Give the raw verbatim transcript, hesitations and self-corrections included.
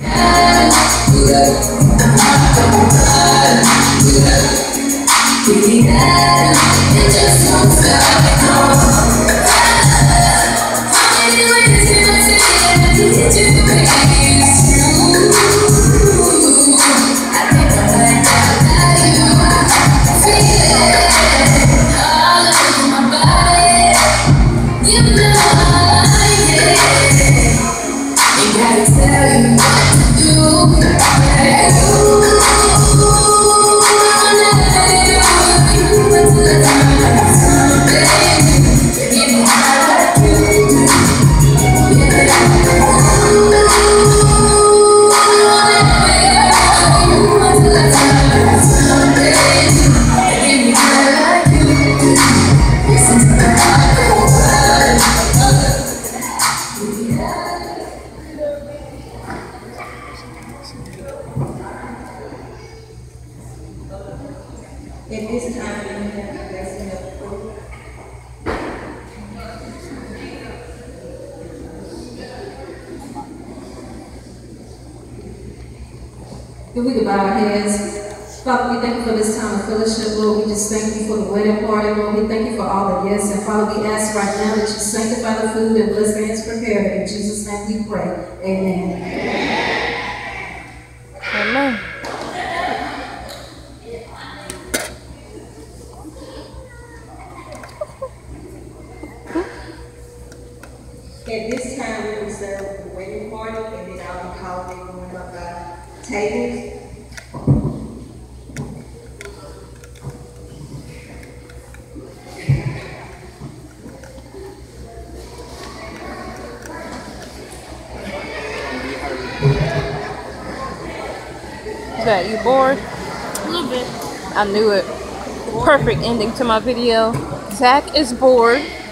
At this time, we have the blessing of fruit. If we could bow our heads. Father, we thank you for this time of fellowship, Lord. We just thank you for the wedding party, Lord. We thank you for all the yes. And Father, we ask right now that you sanctify the food and bless the hands prepared. In Jesus' name we pray. Amen. Amen. At this time, we will serve the wedding party, and then I'll be calling everyone up by tables. Is that you bored? A little bit. I knew it. Perfect ending to my video. Zach is bored.